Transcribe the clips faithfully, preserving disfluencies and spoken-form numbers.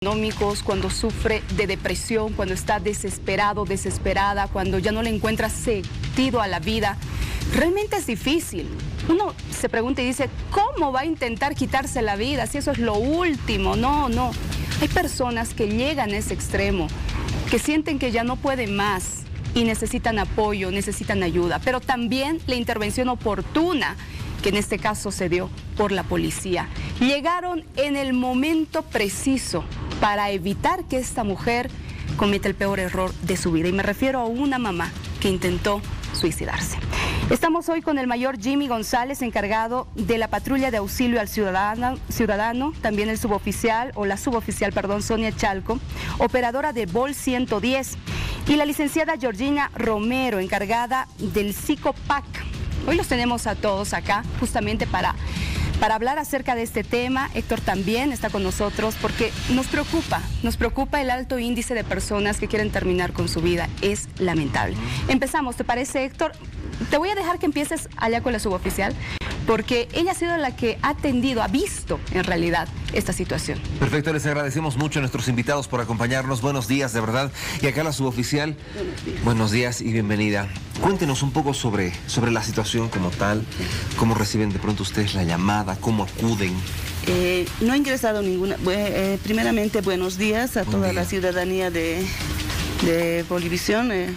económicos, cuando sufre de depresión, cuando está desesperado, desesperada, cuando ya no le encuentra sentido a la vida, realmente es difícil. Uno se pregunta y dice, ¿cómo va a intentar quitarse la vida si eso es lo último? No, no. Hay personas que llegan a ese extremo, que sienten que ya no pueden más y necesitan apoyo, necesitan ayuda, pero también la intervención oportuna, que en este caso se dio por la policía. Llegaron en el momento preciso para evitar que esta mujer cometa el peor error de su vida. Y me refiero a una mamá que intentó suicidarse. Estamos hoy con el mayor Jimmy González, encargado de la patrulla de auxilio al ciudadano, ciudadano, también el suboficial, o la suboficial, perdón, Sonia Chalco, operadora de Vol ciento diez, y la licenciada Georgina Romero, encargada del Psicopac. Hoy los tenemos a todos acá justamente para, para hablar acerca de este tema. Héctor también está con nosotros porque nos preocupa, nos preocupa el alto índice de personas que quieren terminar con su vida. Es lamentable. Empezamos, ¿te parece, Héctor? Te voy a dejar que empieces allá con la suboficial, porque ella ha sido la que ha atendido, ha visto en realidad esta situación. Perfecto, les agradecemos mucho a nuestros invitados por acompañarnos. Buenos días, de verdad. Y acá la suboficial, buenos días, buenos días y bienvenida. Cuéntenos un poco sobre, sobre la situación como tal, cómo reciben de pronto ustedes la llamada, cómo acuden. Eh, no ha ingresado ninguna. Eh, primeramente, buenos días a Buen toda día. la ciudadanía de, de Bolivisión. Eh.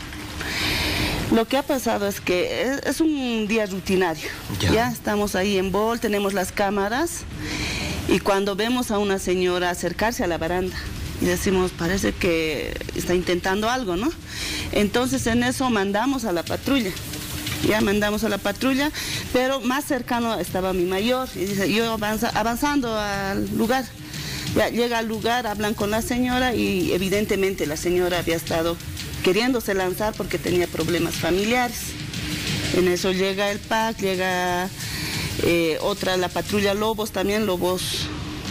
Lo que ha pasado es que es, es un día rutinario. Ya. ya estamos ahí en Bol, tenemos las cámaras y cuando vemos a una señora acercarse a la baranda y decimos, parece que está intentando algo, ¿no? Entonces en eso mandamos a la patrulla. Ya mandamos a la patrulla, pero más cercano estaba mi mayor y dice, yo avanza, avanzando al lugar. Ya llega al lugar, hablan con la señora y evidentemente la señora había estado queriéndose lanzar porque tenía problemas familiares. En eso llega el P A C, llega eh, otra, la patrulla Lobos también, Lobos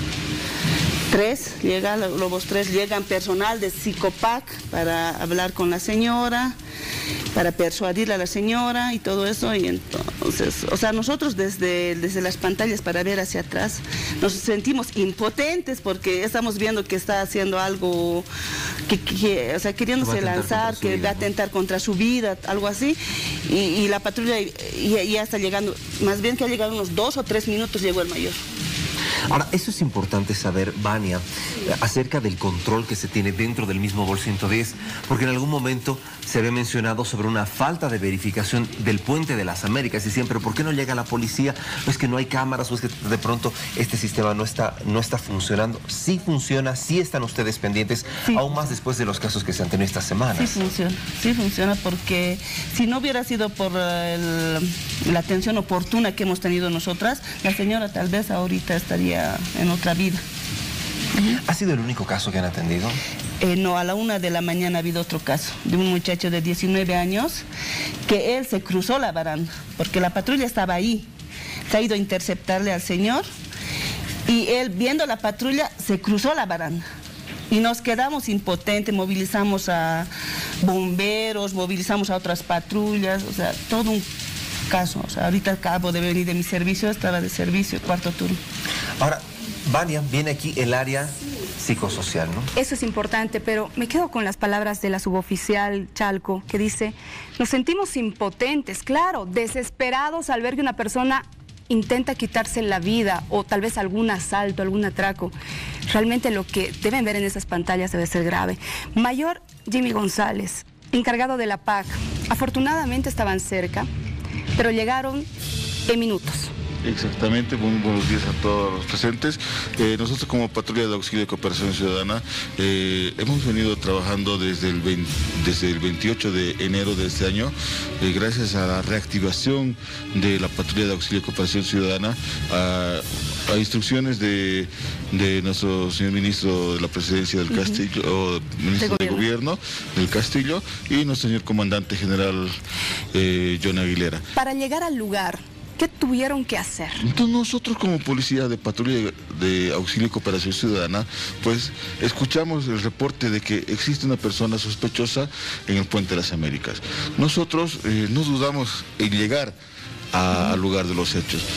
tres, llega Lobos tres, llegan personal de Psicopac para hablar con la señora, para persuadir a la señora y todo eso. Y entonces, o sea, nosotros desde, desde las pantallas para ver hacia atrás nos sentimos impotentes porque estamos viendo que está haciendo algo, que, que, o sea, queriéndose lanzar, que va a atentar contra su vida, algo así. Y, y la patrulla ya está llegando, más bien que ha llegado unos dos o tres minutos llegó el mayor. Ahora, eso es importante saber, Vania, acerca del control que se tiene dentro del mismo Vol ciento diez, porque en algún momento se había mencionado sobre una falta de verificación del Puente de las Américas y siempre, ¿por qué no llega la policía? ¿O es que no hay cámaras? ¿O es que de pronto este sistema no está, no está funcionando? Sí funciona, sí están ustedes pendientes, sí, aún más después de los casos que se han tenido estas semanas. Sí funciona, sí funciona, porque si no hubiera sido por el, la atención oportuna que hemos tenido nosotras, la señora tal vez ahorita estaría en otra vida. ¿Ha sido el único caso que han atendido? Eh, no, a la una de la mañana ha habido otro caso de un muchacho de diecinueve años que él se cruzó la baranda porque la patrulla estaba ahí, se ha ido a interceptarle al señor y él, viendo la patrulla, se cruzó la baranda y nos quedamos impotentes, movilizamos a bomberos, movilizamos a otras patrullas, o sea, todo un caso. O sea, ahorita acabo de venir de mi servicio, estaba de servicio, cuarto turno. Ahora, Vania, viene aquí el área psicosocial, ¿no? Eso es importante, pero me quedo con las palabras de la suboficial Chalco, que dice, nos sentimos impotentes, claro, desesperados al ver que una persona intenta quitarse la vida o tal vez algún asalto, algún atraco. Realmente lo que deben ver en esas pantallas debe ser grave. Mayor Jimmy González, encargado de la P A C, afortunadamente estaban cerca, pero llegaron en minutos. Exactamente, muy buenos días a todos los presentes. Eh, nosotros como Patrulla de Auxilio y Cooperación Ciudadana eh, hemos venido trabajando desde el, veinte, desde el veintiocho de enero de este año, eh, gracias a la reactivación de la Patrulla de Auxilio y Cooperación Ciudadana, a, a instrucciones de, de nuestro señor ministro de la Presidencia del Castillo, uh-huh. o ministro de, de Gobierno del Castillo, y nuestro señor comandante general eh, John Aguilera. Para llegar al lugar, ¿qué tuvieron que hacer? Entonces nosotros como policía de patrulla de auxilio y cooperación ciudadana, pues escuchamos el reporte de que existe una persona sospechosa en el Puente de las Américas. Nosotros eh, no dudamos en llegar a, al lugar de los hechos.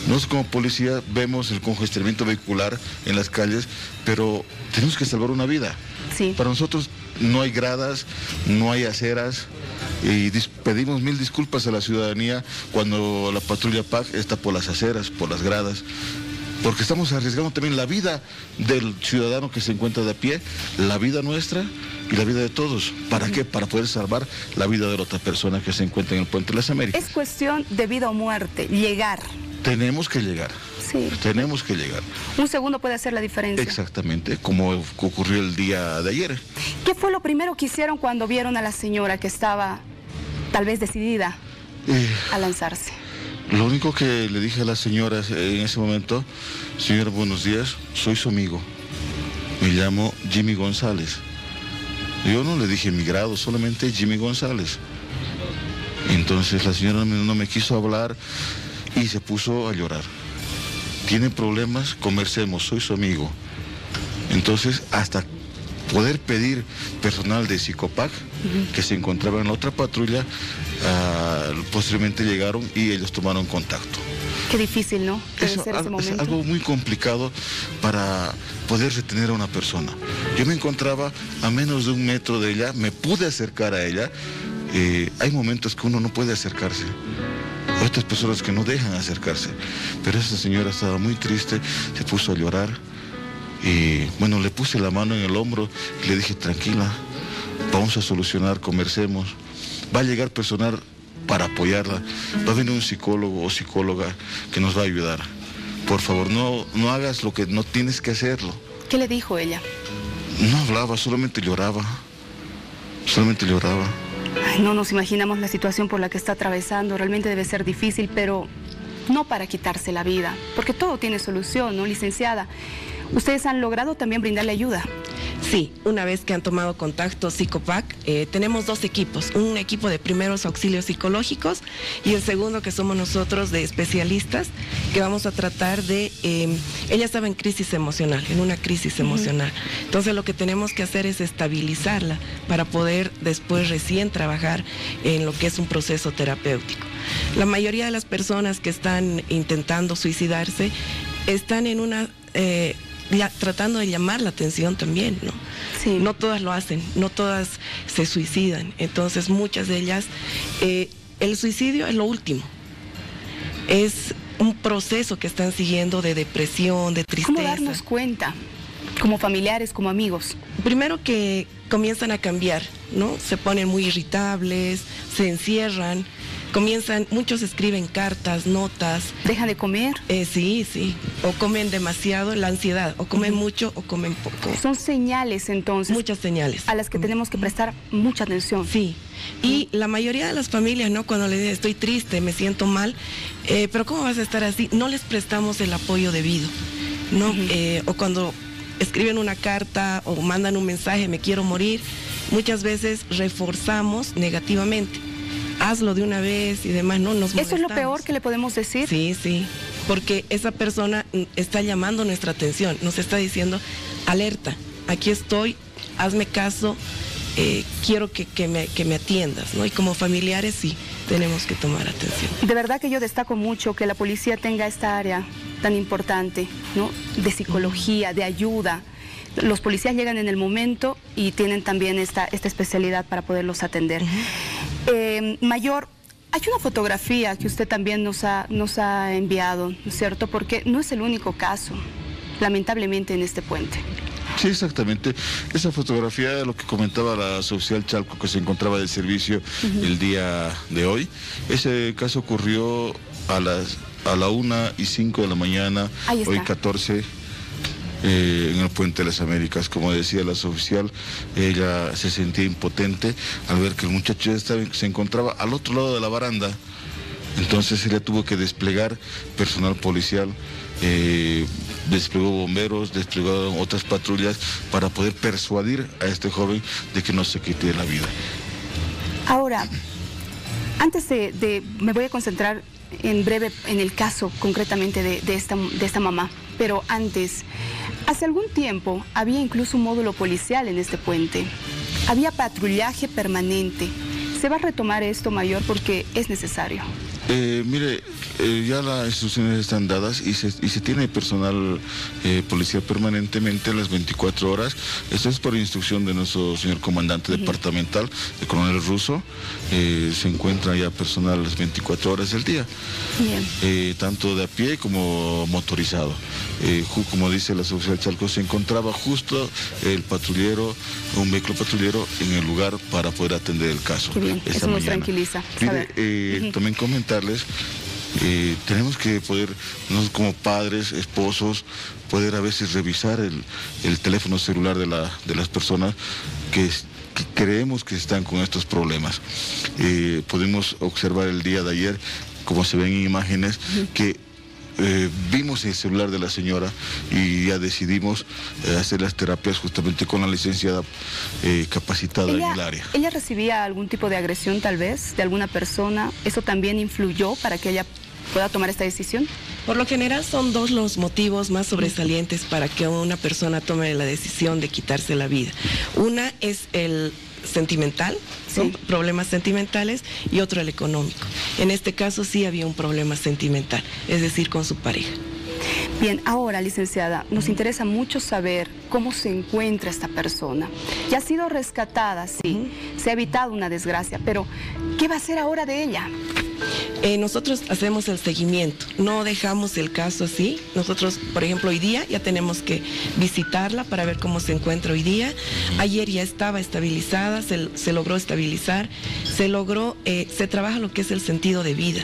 Nosotros como policía vemos el congestionamiento vehicular en las calles, pero tenemos que salvar una vida. Sí. Para nosotros no hay gradas, no hay aceras, y pedimos mil disculpas a la ciudadanía cuando la patrulla P A C está por las aceras, por las gradas, porque estamos arriesgando también la vida del ciudadano que se encuentra de a pie, la vida nuestra y la vida de todos. ¿Para qué? Para poder salvar la vida de la otra persona que se encuentra en el Puente de las Américas. Es cuestión de vida o muerte, llegar. Tenemos que llegar. Sí. Tenemos que llegar. Un segundo puede hacer la diferencia. Exactamente, como ocurrió el día de ayer. ¿Qué fue lo primero que hicieron cuando vieron a la señora que estaba tal vez decidida Eh, a lanzarse? Lo único que le dije a la señora en ese momento: señora, buenos días, soy su amigo. Me llamo Jimmy González. Yo no le dije mi grado, solamente Jimmy González. Entonces la señora no me quiso hablar y se puso a llorar. Tiene problemas, conversemos, soy su amigo. Entonces, hasta poder pedir personal de Psicopac, uh-huh, que se encontraba en la otra patrulla, uh, posteriormente llegaron y ellos tomaron contacto. Qué difícil, ¿no? Debe Eso, ser ese momento. Es algo muy complicado para poder retener a una persona. Yo me encontraba a menos de un metro de ella, me pude acercar a ella. Eh, hay momentos que uno no puede acercarse. Hay otras personas que no dejan acercarse. Pero esa señora estaba muy triste, se puso a llorar. Y bueno, le puse la mano en el hombro y le dije: tranquila, vamos a solucionar, conversemos. Va a llegar personal para apoyarla. Va a venir un psicólogo o psicóloga que nos va a ayudar. Por favor, no, no hagas lo que no tienes que hacerlo. ¿Qué le dijo ella? No hablaba, solamente lloraba. Solamente lloraba. Ay, no nos imaginamos la situación por la que está atravesando. Realmente debe ser difícil, pero no para quitarse la vida, porque todo tiene solución, ¿no, licenciada? ¿Ustedes han logrado también brindarle ayuda? Sí, una vez que han tomado contacto Psicopac, eh, tenemos dos equipos, un equipo de primeros auxilios psicológicos y el segundo que somos nosotros de especialistas, que vamos a tratar de, eh, ella estaba en crisis emocional, en una crisis emocional, uh-huh, entonces lo que tenemos que hacer es estabilizarla para poder después recién trabajar en lo que es un proceso terapéutico. La mayoría de las personas que están intentando suicidarse están en una... Eh, Ya, tratando de llamar la atención también, ¿no? Sí. No todas lo hacen, no todas se suicidan, entonces muchas de ellas, eh, el suicidio es lo último, es un proceso que están siguiendo de depresión, de tristeza. ¿Cómo darnos cuenta, como familiares, como amigos? Primero que comienzan a cambiar, ¿no? Se ponen muy irritables, se encierran, comienzan, muchos escriben cartas, notas. ¿Dejan de comer? Eh, sí, sí. O comen demasiado, la ansiedad. O comen uh-huh, mucho o comen poco. Son señales, entonces. Muchas señales. A las que tenemos que prestar mucha atención. Sí. Y uh-huh, la mayoría de las familias, ¿no? Cuando les dicen, estoy triste, me siento mal, eh, pero ¿cómo vas a estar así? No les prestamos el apoyo debido, ¿no? Uh-huh. Eh, o cuando escriben una carta o mandan un mensaje, me quiero morir, muchas veces reforzamos negativamente. Hazlo de una vez y demás, no nos molestamos. ¿Eso es lo peor que le podemos decir? Sí, sí, porque esa persona está llamando nuestra atención, nos está diciendo, alerta, aquí estoy, hazme caso, eh, quiero que, que, me, que me atiendas, ¿no? Y como familiares sí, tenemos que tomar atención. De verdad que yo destaco mucho que la policía tenga esta área tan importante, ¿no? De psicología, de ayuda. Los policías llegan en el momento y tienen también esta, esta especialidad para poderlos atender. Uh-huh. eh, Mayor, hay una fotografía que usted también nos ha, nos ha enviado, ¿no es cierto? Porque no es el único caso, lamentablemente, en este puente. Sí, exactamente. Esa fotografía de lo que comentaba la oficial Chalco, que se encontraba de servicio uh-huh, el día de hoy. Ese caso ocurrió a las a la una y cinco de la mañana, hoy catorce. Eh, en el Puente de las Américas. Como decía la oficial, ella se sentía impotente al ver que el muchacho ya estaba, se encontraba al otro lado de la baranda. Entonces ella tuvo que desplegar personal policial, eh, desplegó bomberos, desplegó otras patrullas para poder persuadir a este joven de que no se quite la vida. Ahora, antes de, de me voy a concentrar en breve en el caso concretamente de, de, esta, de esta mamá, pero antes, hace algún tiempo había incluso un módulo policial en este puente, había patrullaje permanente. ¿Se va a retomar esto, Mayor, porque es necesario? Eh, mire, eh, ya las instrucciones están dadas y se, y se tiene personal eh, policial permanentemente las veinticuatro horas. Esto es por instrucción de nuestro señor comandante uh-huh. departamental, el coronel Russo. Eh, se encuentra ya personal las veinticuatro horas del día, eh, tanto de a pie como motorizado. Eh, como dice la sociedad Chalco, se encontraba justo el patrullero, un vehículo patrullero en el lugar para poder atender el caso. Qué bien, eso nos tranquiliza. Mire, eh, uh-huh. también comentarles, eh, tenemos que poder, nosotros como padres, esposos, poder a veces revisar el, el teléfono celular de, la, de las personas que, que creemos que están con estos problemas. Eh, podemos observar el día de ayer, como se ven en imágenes, uh-huh. que Eh, vimos el celular de la señora y ya decidimos eh, hacer las terapias justamente con la licenciada eh, capacitada ella, en el área. ¿Ella recibía algún tipo de agresión tal vez de alguna persona? ¿Eso también influyó para que ella pueda tomar esta decisión? Por lo general son dos los motivos más sobresalientes para que una persona tome la decisión de quitarse la vida. Una es el sentimental, son sí. problemas sentimentales, y otro el económico. En este caso sí había un problema sentimental, es decir, con su pareja. Bien, ahora, licenciada, nos interesa mucho saber cómo se encuentra esta persona. Ya ha sido rescatada, sí, uh-huh. se ha evitado una desgracia, pero ¿qué va a hacer ahora de ella? Eh, nosotros hacemos el seguimiento, no dejamos el caso así. Nosotros, por ejemplo, hoy día ya tenemos que visitarla para ver cómo se encuentra hoy día. Ayer ya estaba estabilizada, se, se logró estabilizar, se logró, eh, se trabaja lo que es el sentido de vida.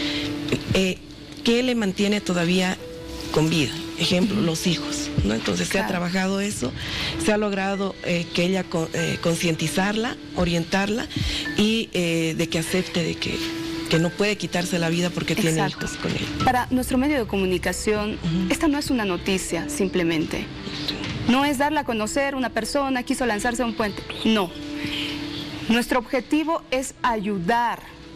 Eh, ¿Qué le mantiene todavía con vida? Ejemplo, uh-huh. los hijos, ¿no? Entonces claro. se ha trabajado eso, se ha logrado eh, que ella eh, concientizarla, orientarla y eh, de que acepte de que que no puede quitarse la vida porque Exacto. tiene hijos con él. Para nuestro medio de comunicación, uh-huh. esta no es una noticia simplemente. No es darla a conocer, una persona quiso lanzarse a un puente. No. Nuestro objetivo es ayudar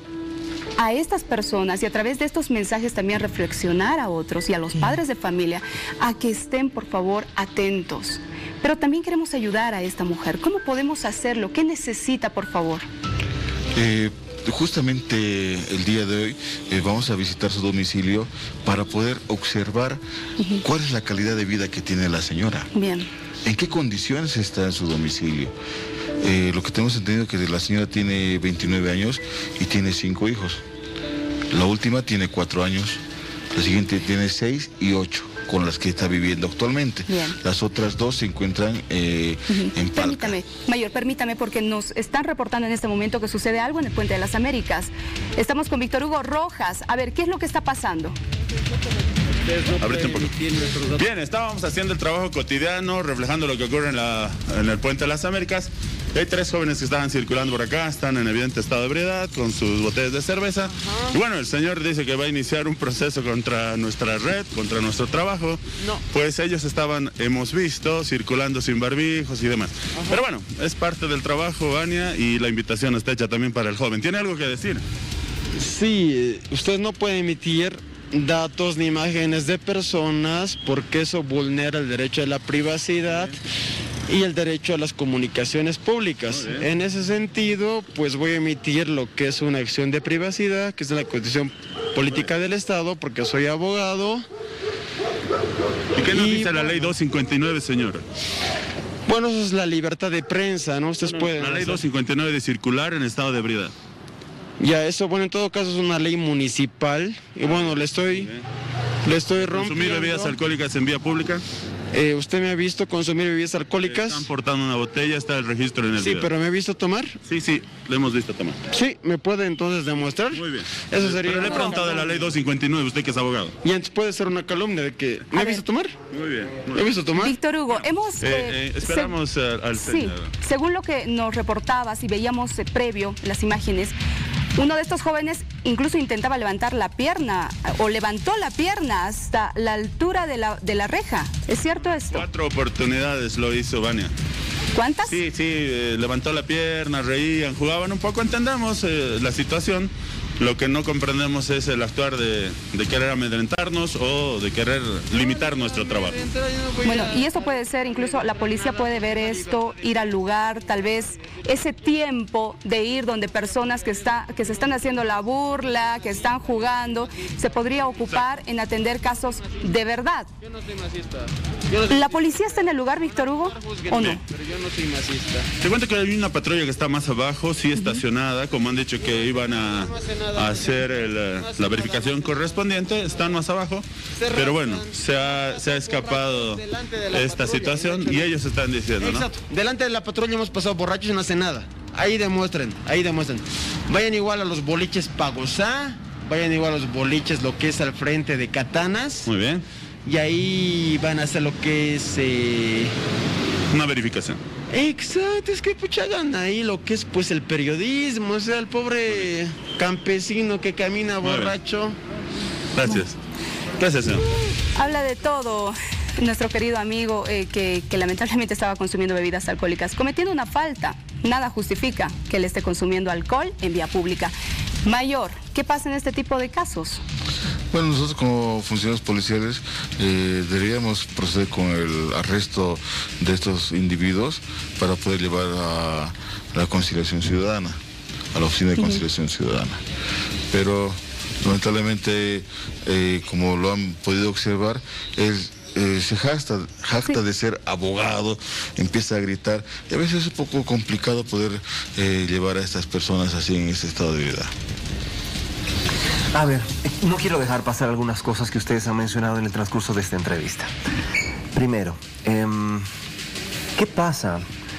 a estas personas y a través de estos mensajes también reflexionar a otros y a los padres de familia a que estén, por favor, atentos. Pero también queremos ayudar a esta mujer. ¿Cómo podemos hacerlo? ¿Qué necesita, por favor? Eh... Justamente el día de hoy eh, vamos a visitar su domicilio para poder observar uh-huh. cuál es la calidad de vida que tiene la señora. Bien. ¿En qué condiciones está en su domicilio? Eh, lo que tenemos entendido es que la señora tiene veintinueve años y tiene cinco hijos. La última tiene cuatro años, la siguiente tiene seis y ocho. Con las que está viviendo actualmente. Bien. Las otras dos se encuentran eh, uh-huh. en Palca. Permítame, mayor, permítame, porque nos están reportando en este momento que sucede algo en el Puente de las Américas. Estamos con Víctor Hugo Rojas. A ver, ¿qué es lo que está pasando? Bien, estábamos haciendo el trabajo cotidiano, reflejando lo que ocurre en, la, en el Puente de las Américas. Hay tres jóvenes que estaban circulando por acá, están en evidente estado de ebriedad, con sus botellas de cerveza. Ajá. Y bueno, el señor dice que va a iniciar un proceso contra nuestra red, contra nuestro trabajo. No. Pues ellos estaban, hemos visto, circulando sin barbijos y demás. Ajá. Pero bueno, es parte del trabajo, Vania, y la invitación está hecha también para el joven. ¿Tiene algo que decir? Sí, usted no puede emitir datos ni imágenes de personas porque eso vulnera el derecho a la privacidad y el derecho a las comunicaciones públicas. En ese sentido, pues voy a emitir lo que es una acción de privacidad, que es la Constitución Política del Estado, porque soy abogado. ¿Y qué nos y, dice la ley doscientos cincuenta y nueve, señor? Bueno, eso es la libertad de prensa, ¿no? Ustedes pueden... La ley doscientos cincuenta y nueve de circular en estado de ebriedad. Ya, eso, bueno, en todo caso es una ley municipal. Y bueno, le estoy, le estoy rompiendo... ¿Consumir bebidas alcohólicas en vía pública? Eh, ¿Usted me ha visto consumir bebidas alcohólicas? Están portando una botella, está el registro en el Sí, video. ¿Pero me ha visto tomar? Sí, sí, le hemos visto tomar. Sí, ¿me puede entonces demostrar? Muy bien. Eso sería... Pero le he preguntado de la ley doscientos cincuenta y nueve, usted que es abogado. Y entonces puede ser una calumnia de que... ¿Me ha visto tomar? Muy bien. ¿Me ha visto tomar? Víctor Hugo, hemos... Eh, eh, esperamos se... al señor. Sí, según lo que nos reportabas y veíamos eh, previo las imágenes, uno de estos jóvenes incluso intentaba levantar la pierna o levantó la pierna hasta la altura de la, de la reja. ¿Es cierto esto? Cuatro oportunidades lo hizo Vania. ¿Cuántas? Sí, sí, eh, levantó la pierna, reían, jugaban un poco, entendemos eh, la situación. Lo que no comprendemos es el actuar de, de querer amedrentarnos o de querer limitar nuestro trabajo. Bueno, y eso puede ser, incluso la policía puede ver esto, ir al lugar, tal vez ese tiempo de ir donde personas que, está, que se están haciendo la burla, que están jugando, se podría ocupar en atender casos de verdad. Yo no soy masista. ¿La policía está en el lugar, Víctor Hugo, o no? Pero yo no soy masista. Te cuento que hay una patrulla que está más abajo, sí estacionada, como han dicho que iban a, a hacer el, la verificación correspondiente, están más abajo, pero bueno, se ha, se ha escapado esta situación y ellos están diciendo, ¿no? Exacto, delante de la patrulla hemos pasado borrachos y no hace nada. Ahí demuestren, ahí demuestren. Vayan igual a los boliches Pagosá, vayan igual a los boliches lo que es al frente de Katanas. Muy bien. Y ahí van a hacer lo que es... Eh... Una verificación. Exacto, es que pucha hagan ahí lo que es pues el periodismo, o sea, el pobre campesino que camina borracho. Gracias. Gracias, señor. Habla de todo nuestro querido amigo eh, que, que lamentablemente estaba consumiendo bebidas alcohólicas, cometiendo una falta. Nada justifica que él esté consumiendo alcohol en vía pública. Mayor, ¿qué pasa en este tipo de casos? Bueno, nosotros como funcionarios policiales eh, deberíamos proceder con el arresto de estos individuos para poder llevar a la conciliación ciudadana, a la oficina de conciliación ciudadana. Pero lamentablemente, eh, como lo han podido observar, él eh, se jacta, jacta de ser abogado, empieza a gritar, y a veces es un poco complicado poder eh, llevar a estas personas así en este estado de vida. A ver, no quiero dejar pasar algunas cosas que ustedes han mencionado en el transcurso de esta entrevista. Primero, eh, ¿qué pasa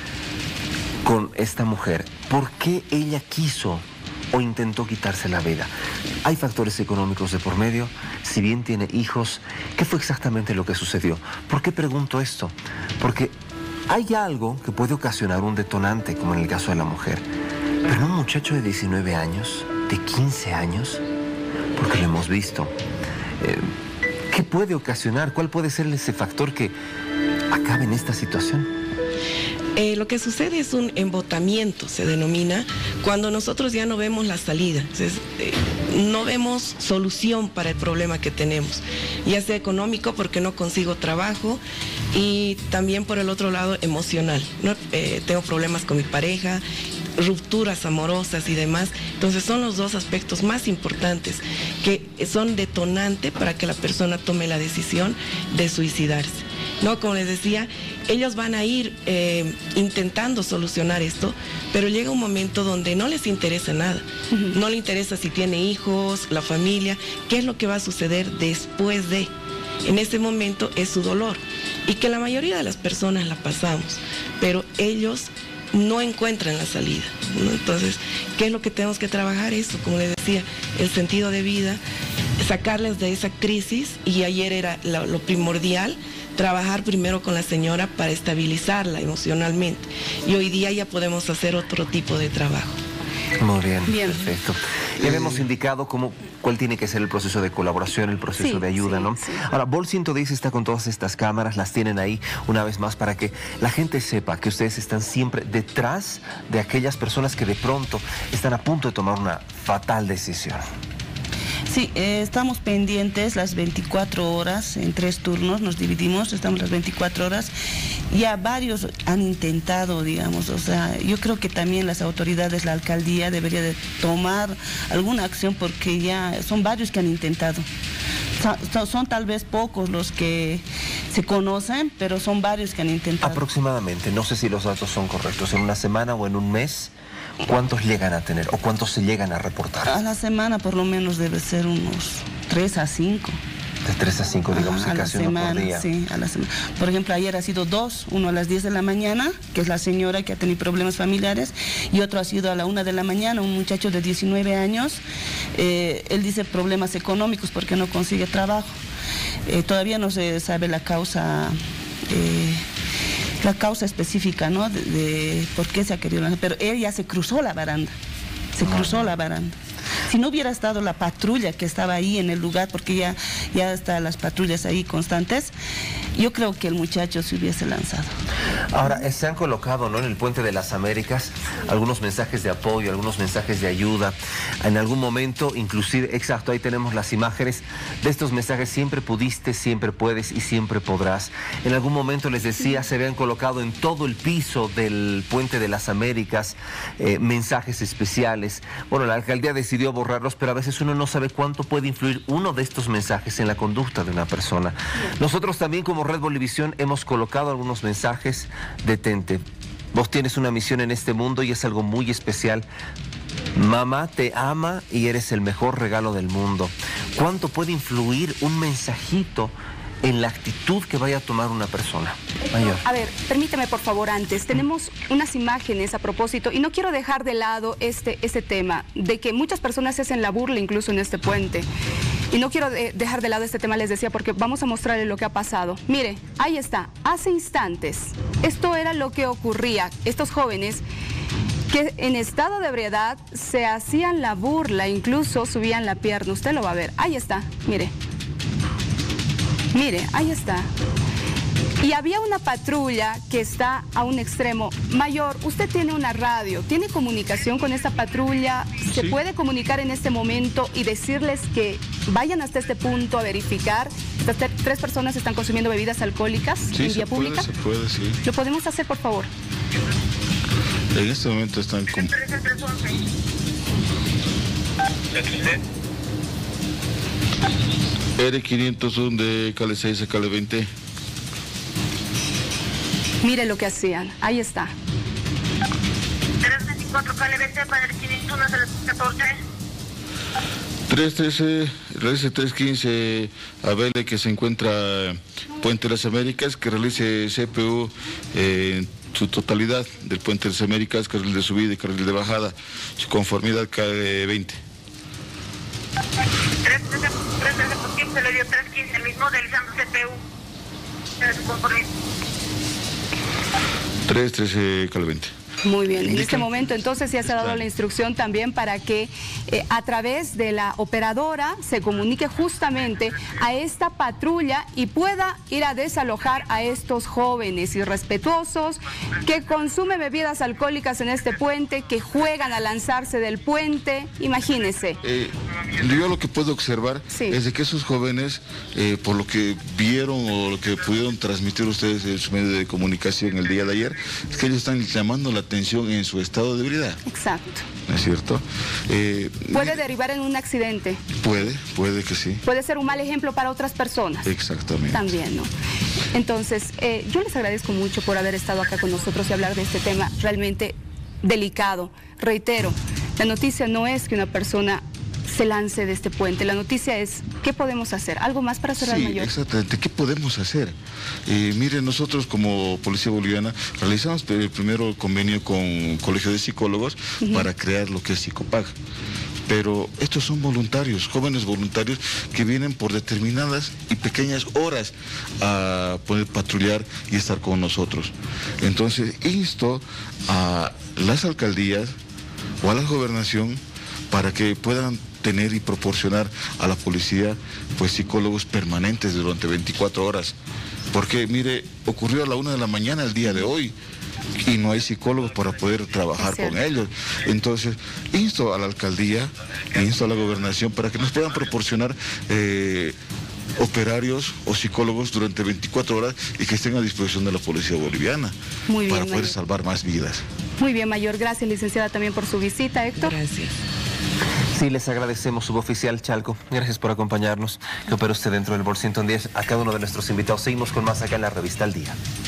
con esta mujer? ¿Por qué ella quiso o intentó quitarse la vida? ¿Hay factores económicos de por medio? Si bien tiene hijos, ¿qué fue exactamente lo que sucedió? ¿Por qué pregunto esto? Porque hay algo que puede ocasionar un detonante, como en el caso de la mujer. Pero un muchacho de diecinueve años, de quince años... porque lo hemos visto. Eh, ¿Qué puede ocasionar? ¿Cuál puede ser ese factor que acabe en esta situación? Eh, lo que sucede es un embotamiento, se denomina, cuando nosotros ya no vemos la salida. Entonces, eh, no vemos solución para el problema que tenemos, ya sea económico porque no consigo trabajo y también por el otro lado emocional, ¿no? Eh, tengo problemas con mi pareja, rupturas amorosas y demás. Entonces son los dos aspectos más importantes que son detonantes para que la persona tome la decisión de suicidarse, ¿no? Como les decía, ellos van a ir eh, intentando solucionar esto, pero llega un momento donde no les interesa nada. Uh-huh. No le interesa si tiene hijos, la familia, qué es lo que va a suceder después de. En ese momento es su dolor y que la mayoría de las personas la pasamos, pero ellos no encuentran la salida, ¿no? Entonces, ¿qué es lo que tenemos que trabajar? Eso, como les decía, el sentido de vida, sacarles de esa crisis, y ayer era lo, lo primordial, trabajar primero con la señora para estabilizarla emocionalmente, y hoy día ya podemos hacer otro tipo de trabajo. Muy bien, bien. Perfecto. Ya habíamos indicado cómo, cuál tiene que ser el proceso de colaboración, el proceso sí, de ayuda, sí, ¿no? Sí. Ahora, Vol ciento diez está con todas estas cámaras, las tienen ahí una vez más para que la gente sepa que ustedes están siempre detrás de aquellas personas que de pronto están a punto de tomar una fatal decisión. Sí, eh, estamos pendientes las veinticuatro horas, en tres turnos nos dividimos, estamos las veinticuatro horas. Ya varios han intentado, digamos, o sea, yo creo que también las autoridades, la alcaldía debería de tomar alguna acción porque ya son varios que han intentado. Son, son tal vez pocos los que se conocen, pero son varios que han intentado. Aproximadamente, no sé si los datos son correctos, en una semana o en un mes, ¿cuántos llegan a tener o cuántos se llegan a reportar? A la semana por lo menos debe ser unos tres a cinco. De tres a cinco, digamos, Ajá, que casi uno por día. Sí, a la semana. Por ejemplo, ayer ha sido dos, uno a las diez de la mañana, que es la señora que ha tenido problemas familiares, y otro ha sido a la una de la mañana, un muchacho de diecinueve años. Eh, él dice problemas económicos porque no consigue trabajo. Eh, todavía no se sabe la causa... Eh, la causa específica, ¿no? De, de por qué se ha querido lanzar, pero él ya se cruzó la baranda, se cruzó la baranda. Si no hubiera estado la patrulla que estaba ahí en el lugar, porque ya, ya están las patrullas ahí constantes, yo creo que el muchacho se hubiese lanzado. Ahora, eh, se han colocado, ¿no?, en el Puente de las Américas algunos mensajes de apoyo, algunos mensajes de ayuda. En algún momento, inclusive, exacto, ahí tenemos las imágenes de estos mensajes: siempre pudiste, siempre puedes y siempre podrás. En algún momento, les decía, se habían colocado en todo el piso del Puente de las Américas eh, mensajes especiales. Bueno, la alcaldía decidió borrarlos, pero a veces uno no sabe cuánto puede influir uno de estos mensajes en la conducta de una persona. Nosotros también, como Red Bolivisión, hemos colocado algunos mensajes. Detente, vos tienes una misión en este mundo y es algo muy especial. Mamá te ama y eres el mejor regalo del mundo. ¿Cuánto puede influir un mensajito en la actitud que vaya a tomar una persona? Mayor. A ver, permíteme por favor antes, tenemos unas imágenes a propósito y no quiero dejar de lado este, este tema de que muchas personas se hacen la burla incluso en este puente. Y no quiero de, dejar de lado este tema, les decía, porque vamos a mostrarle lo que ha pasado. Mire, ahí está, hace instantes, esto era lo que ocurría. Estos jóvenes que en estado de ebriedad se hacían la burla, incluso subían la pierna, usted lo va a ver, ahí está, mire. Mire, ahí está. Y había una patrulla que está a un extremo. Mayor, usted tiene una radio, ¿tiene comunicación con esta patrulla? ¿Se Sí. puede comunicar en este momento y decirles que vayan hasta este punto a verificar? Estas te- tres personas están consumiendo bebidas alcohólicas Sí, en se vía puede, pública. se puede, sí. ¿Lo podemos hacer, por favor? En este momento están con... R quinientos uno de Cale seis a Cale veinte. Mire lo que hacían, ahí está. tres veinticuatro Cale veinte para el quinientos uno de las catorce. tres trece, realice tres quince a Vele, que se encuentra Puente de las Américas, que realice C P U eh, en su totalidad del Puente de las Américas, carril de subida y carril de bajada, su conformidad Cale veinte. tres trece por quince le dio tres quince, el mismo realizando C P U. En su conformidad. tres trece Cale veinte. Muy bien, en Indica- este momento entonces ya se ha dado Está. la instrucción también para que eh, a través de la operadora se comunique justamente a esta patrulla y pueda ir a desalojar a estos jóvenes irrespetuosos que consumen bebidas alcohólicas en este puente, que juegan a lanzarse del puente, imagínense. Eh, yo lo que puedo observar Sí. es de que esos jóvenes, eh, por lo que vieron o lo que pudieron transmitir ustedes en su medio de comunicación el día de ayer, es que ellos están llamando la atención en su estado de ebriedad, Exacto. ¿no es cierto? Eh, Puede mire, derivar en un accidente, puede, puede que sí, puede ser un mal ejemplo para otras personas. exactamente. También, ¿no? Entonces, eh, yo les agradezco mucho por haber estado acá con nosotros y hablar de este tema realmente delicado. Reitero, la noticia no es que una persona se lance de este puente, la noticia es ¿qué podemos hacer? ¿Algo más para cerrar, Sí, Mayor? exactamente. ¿Qué podemos hacer? Eh, mire, nosotros como Policía Boliviana realizamos el primero convenio con Colegio de Psicólogos para crear lo que es Psicopag. Pero estos son voluntarios, jóvenes voluntarios que vienen por determinadas y pequeñas horas a poder patrullar y estar con nosotros. Entonces, insto a las alcaldías o a la gobernación para que puedan tener y proporcionar a la policía pues psicólogos permanentes durante veinticuatro horas. Porque, mire, ocurrió a la una de la mañana el día de hoy y no hay psicólogos para poder trabajar Es cierto. con ellos. Entonces, insto a la alcaldía, insto a la gobernación para que nos puedan proporcionar eh, operarios o psicólogos durante veinticuatro horas y que estén a disposición de la policía boliviana Muy bien, para poder Mayor. salvar más vidas. Muy bien, Mayor. Gracias, licenciada, también por su visita, Héctor. Gracias. Sí, les agradecemos, suboficial Chalco. Gracias por acompañarnos. Que opera usted dentro del Bolsillo ciento diez. A cada uno de nuestros invitados. Seguimos con más acá en la revista Al Día.